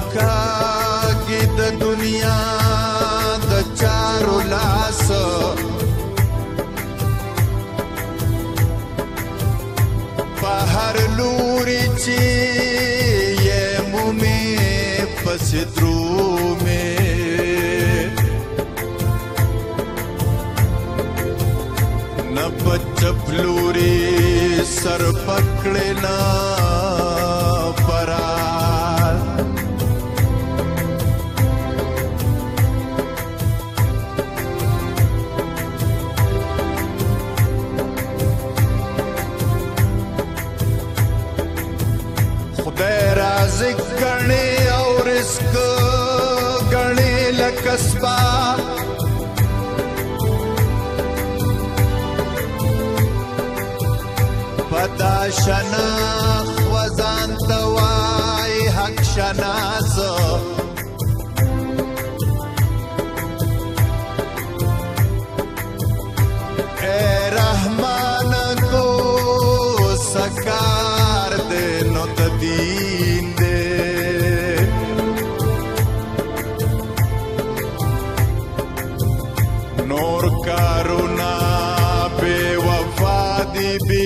کاږي د دنیا د چارو لاس په هر لوري چې یې مومې پسې درومې نه په چپلوري سر پکړې نه پرار خدای رازق ګڼې او رزق ګڼې لکه سپا پدا شناخ وزان توای حق شناس اے رحمان کو سکار دے نو تدین دے نور کارونا بے وفا دی بی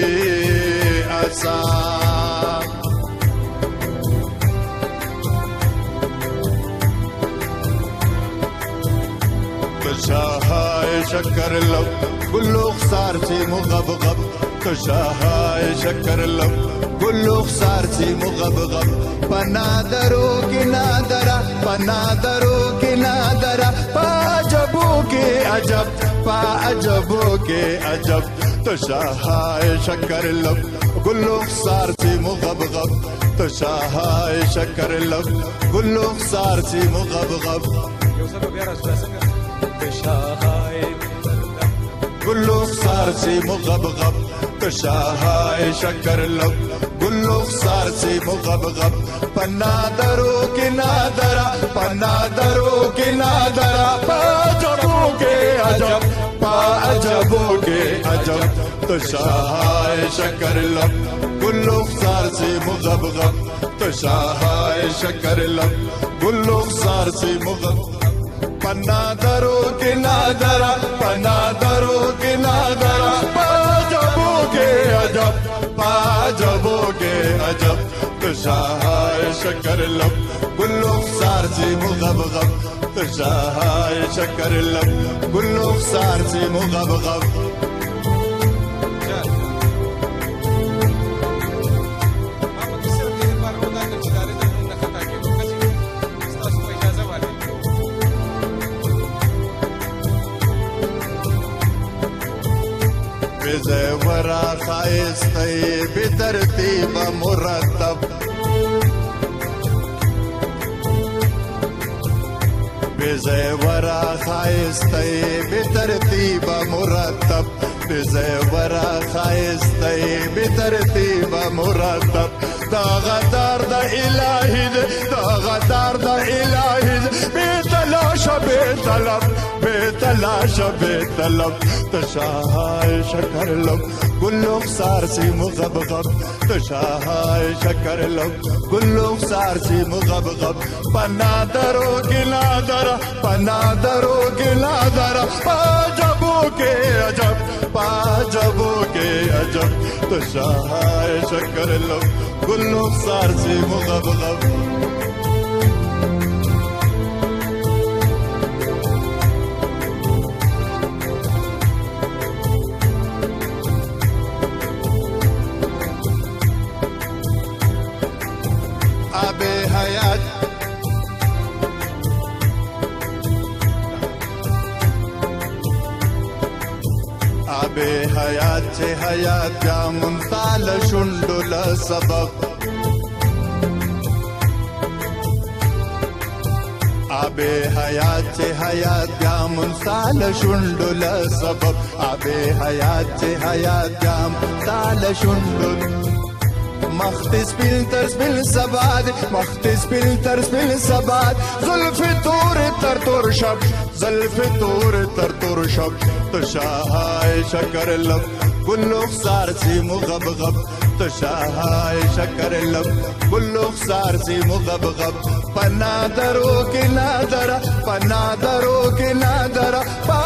تشاهای شکر لب گلوخ سارچی مغبغب تشاهای شکر لب گلوخ سارچی مغبغب پنادرو کی نادرا پنادرو کی نادرا پاجبو کے عجب پاجبو کے عجب تشاهای شکر لب گلوخ سارچی مغبغب تشاهای شکر لب گلوخ سارچی مغبغب گلوخ سارچی مغبغب تشاهای شکر لب گلوخ سارچی مغبغب پنادرو کی نادرا پنادرو کی نادرا پاجبو کے عجب پاجبو کے عجب تشاهای شکر لب گلوخ سارچی مغبغب تشاهای شکر لب گلوخ سارچی مغبغب پنادرو کی نادرا پنادرو کی نادرا پاجبو کے عجب پاجبو کے عجب تشاهای شکر لب گلوخ سارچی مغبغب تشاهای شکر لب گلوخ سارچی مغبغب زورا خایستی بترتیب مرتب بزورا خایستی بترتیب مرتب بزورا خایستی بترتیب مرتب دا غدار دا الهی دا غدار دا الهی بتلاش بطلب بتلاش بطلب تشاهای شکر لب گلوخ سارچی مغبغب تشاهای شکر لب گلوخ سارچی مغبغب پنادرو کی نادرا پنادرو کی نادرا پاجبو کے عجب پاجبو کے عجب تشاهای شکر لب گلوخ سارچی مغبغب حیات چه حیات بیا منتال شندل سبب آب حیات چه حیات بیا منتال شندل سبب آب حیات چه حیات بیا منتال شندل مختص بالترس بالسباد مختص بالترس بالسباد زلف تور تر تور شب زلف تور تر تور شب تشاهای شکر لب گلوخ سارچی مغبغب تشاهای شکر لب گلوخ سارسی مغبغب پنادرو کی نادرا پنادرو کی نادرا